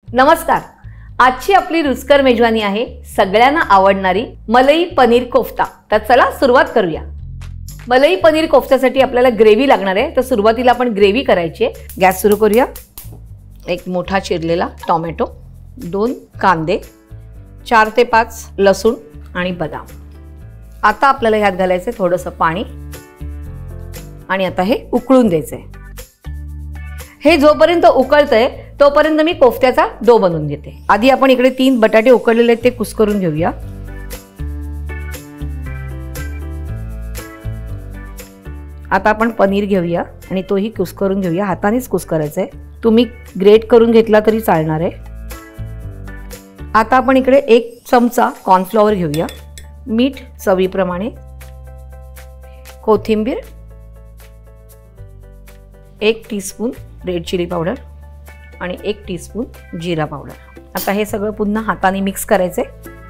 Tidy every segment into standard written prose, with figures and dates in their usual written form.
नमस्कार. आजची आपली रुचकर मेजवानी आहे सगळ्यांना आवडणारी मलाई पनीर कोफ्ता. तर चला सुरुवात करूया. मलाई पनीर कोफ्त्यासाठी आपल्याला ग्रेव्ही लागणार आहे. तर सुरुवातीला आपण ग्रेव्ही करायची आहे. गॅस सुरू करूया. एक मोठा चिरलेला टोमॅटो, 2 कांदे, 4 ते 5 लसूण आणि बदाम. आता आपल्याला ह्यात घालायचं थोडंसं पाणी आणि आता हे उकळून द्यायचंय. हे जोपर्यंत उकळतंय तोपर्यंत मी कोफ्त्याचा डो बनवून घेते. आधी आपण इकडे 3 बटाटे उकळलेले आहेत ते कुस्करून घेऊया. आता आपण पनीर घेऊया आणि तोही कुस्करून घेऊया. हातानेच कुस्करायचा आहे. तुम्ही ग्रेट करून घेतला तरी चालणार आहे. आता आपण इकडे 1 चमचा कॉर्नफ्लॉवर घेऊया. मीठ चवीप्रमाणे, कोथिंबीर, 1 टीस्पून रेड चिली पावडर आणि 1 टीस्पून जिरा पावडर. आता हे सगळं पुन्हा हाताने मिक्स करायचे.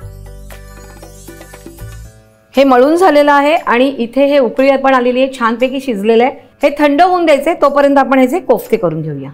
हे मळून झालेलं आहे आणि इथे हे उकळी पण आलेली आहे, छानपैकी शिजलेलं आहे. हे थंड होऊन द्यायचे. तोपर्यंत आपण ह्याचे कोफ्ते करून घेऊया.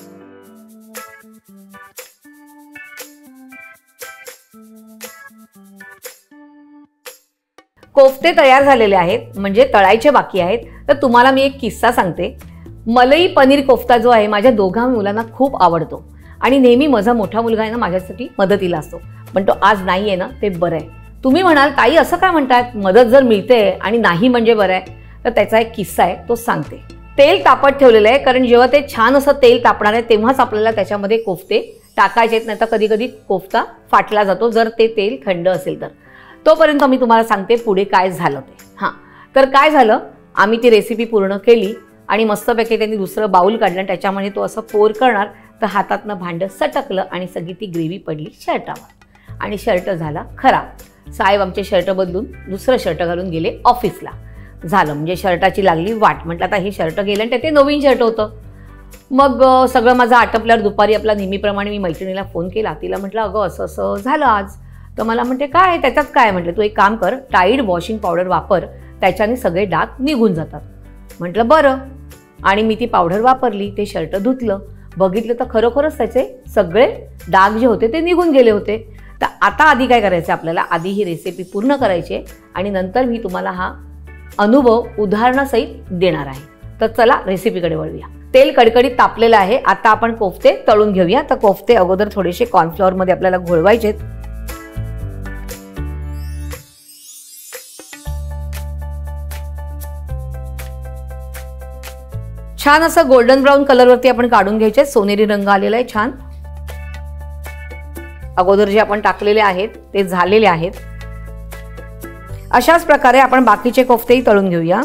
कोफ्ते तयार झालेले आहेत, म्हणजे तळायचे बाकी आहेत. तर तुम्हाला मी एक किस्सा सांगते. मलाई पनीर कोफ्ता जो आहे माझ्या दोघा मुलांना खूप आवडतो आणि नेहमी माझा मोठा मुलगा आहे ना माझ्यासाठी मदतीला असतो, पण तो आज नाही आहे ना, ते बरं आहे. तुम्ही म्हणाल ताई असं काय म्हणतात, मदत जर मिळते आणि नाही म्हणजे बरं आहे. तर त्याचा एक किस्सा आहे, तो सांगते. तेल तापत ठेवलेलं आहे, कारण जेव्हा ते छान असं तेल तापणार आहे तेव्हाच आपल्याला त्याच्यामध्ये कोफ्ते टाकायचे आहेत. नाही तर कधी कधी कोफ्ता फाटला जातो जर ते तेल थंड असेल तर. तोपर्यंत मी तुम्हाला सांगते पुढे काय झालं ते. हां, तर काय झालं, आम्ही ती रेसिपी पूर्ण केली आणि मस्तपैकी त्यांनी दुसरं बाउल काढलं. त्याच्यामध्ये तो असं पोर करणार तर हातातनं भांडं सटकलं आणि सगळी ती ग्रेव्ही पडली शर्टावर आणि शर्ट झाला खराब. साहेब आमचे शर्ट बदलून दुसरं शर्ट घालून गेले ऑफिसला. झालं म्हणजे शर्टाची लागली वाट. म्हटलं आता हे शर्ट गेलं आणि ते नवीन शर्ट होतं. मग सगळं माझं आटपल्यावर दुपारी आपला नेहमीप्रमाणे मी मैत्रिणीला फोन केला. तिला म्हटलं अगं असं असं झालं आज. तर मला म्हणते काय त्याच्यात काय. म्हटलं तू एक काम कर, टाईड वॉशिंग पावडर वापर, त्याच्याने सगळे डाग निघून जातात. म्हटलं बरं. आणि मी ती पावडर वापरली. ते शर्ट धुतलं, बघितलं तर खरोखरच त्याचे सगळे डाग जे होते ते निघून गेले होते. तर आता आधी काय करायचं आपल्याला, आधी ही रेसिपी पूर्ण करायची आणि नंतर मी तुम्हाला हा अनुभव उदाहरणासहित देणार आहे. तर चला रेसिपीकडे वळूया. तेल कडकडीत तापलेलं आहे. आता आपण कोफ्ते तळून घेऊया. तर कोफ्ते अगोदर थोडेसे कॉर्नफ्लॉवरमध्ये आपल्याला घोळवायचे. छान असं गोल्डन ब्राऊन कलरवरती आपण काढून घ्यायचे. सोनेरी रंग आलेला आहे छान. अगोदर जे आपण टाकलेले आहेत ते झालेले आहेत. अशाच प्रकारे आपण बाकीचे कोफ्तेही तळून घेऊया.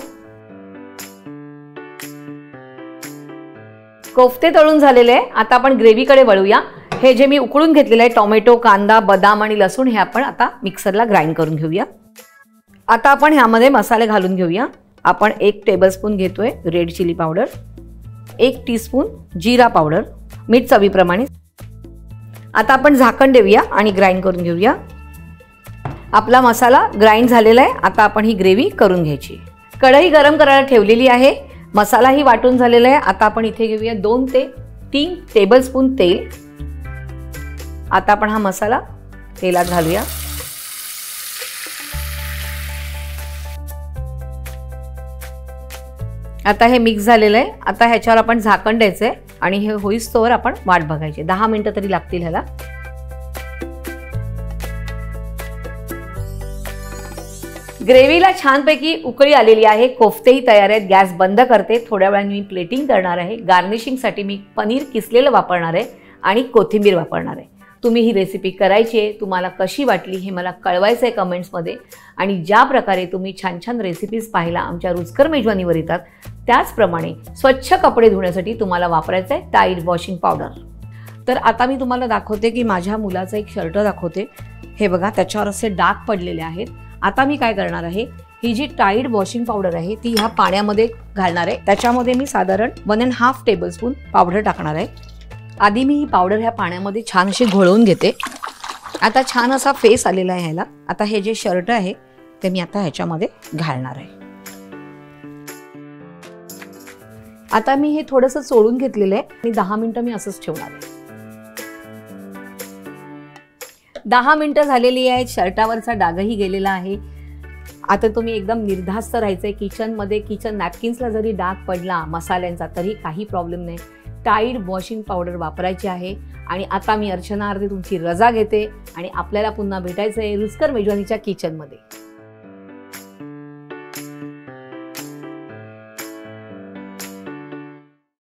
कोफ्ते तळून झालेले आहे. आता आपण ग्रेव्हीकडे वळूया. हे जे मी उकळून घेतलेलं आहे टोमॅटो, कांदा, बदाम आणि लसूण हे आपण आता मिक्सरला ग्राइंड करून घेऊया. आता आपण ह्यामध्ये मसाले घालून घेऊया. आपण 1 टेबलस्पून घेतोय रेड चिली पावडर, 1 टीस्पून जिरा पावडर, मीठ चवीप्रमाणे. आता आपण झाकण देऊया आणि ग्राइंड करून घेऊया. आपला मसाला ग्राइंड झालेला आहे. आता आपण ही ग्रेव्ही करून घ्यायची. कढई गरम करायला ठेवलेली आहे. मसालाही वाटून झालेला आहे. आता आपण इथे घेऊया 2 ते 3 टेबलस्पून तेल. आता आपण हा मसाला तेलात घालूया. आता हे मिक्स झालेलं आहे. आता ह्याच्यावर आपण झाकण द्यायचंय आणि हे होईस्तोवर आपण वाट बघायची. 10 मिनिटं तरी लागतील ह्याला. ग्रेव्हीला छानपैकी उकळी आलेली आहे. कोफ्तेही तयार आहेत. गॅस बंद करते. थोड्या वेळाने मी प्लेटिंग करणार आहे. गार्निशिंगसाठी मी पनीर किसलेलं वापरणार आहे आणि कोथिंबीर वापरणार आहे. तुम्ही ही रेसिपी करायची आहे. तुम्हाला कशी वाटली हे मला कळवायचं आहे कमेंट्समध्ये. आणि ज्या प्रकारे तुम्ही छान छान रेसिपीज पाहायला आमच्या रुचकर मेजवानीवर येतात त्याचप्रमाणे स्वच्छ कपडे धुण्यासाठी तुम्हाला वापरायचं आहे टाईड वॉशिंग पावडर. तर आता मी तुम्हाला दाखवते की माझ्या मुलाचा एक शर्ट दाखवते. हे बघा त्याच्यावर असे डाग पडलेले आहेत. आता मी काय करणार आहे, ही जी टाईड वॉशिंग पावडर आहे ती ह्या पाण्यामध्ये घालणार आहे. त्याच्यामध्ये मी साधारण 1.5 टेबलस्पून पावडर टाकणार आहे. आधी मी ही पावडर ह्या पाण्यामध्ये छान अशी घोळवून घेते. आता छान असा फेस आलेला आहे ह्याला. आता हे जे शर्ट आहे ते मी आता ह्याच्यामध्ये घालणार आहे. आता मी हे थोडंसं चोळून घेतलेलं आहे आणि 10 मिनिटं मी असंच ठेवणार आहे. 10 मिनिटं झालेली आहेत, शर्टावरचा डागही गेलेला आहे. आता तुम्ही एकदम निर्धास्त राहायचंय. किचनमध्ये किचन नॅपकिन्सला जरी डाग पडला मसाल्यांचा तरी काही प्रॉब्लेम नाही. टाईड वॉशिंग पावडर वापरायची आहे. आणि आता मी अर्चना आरती तुमची रजा घेते आणि आपल्याला पुन्हा भेटायचं आहे रुचकर मेजवानीच्या किचनमध्ये.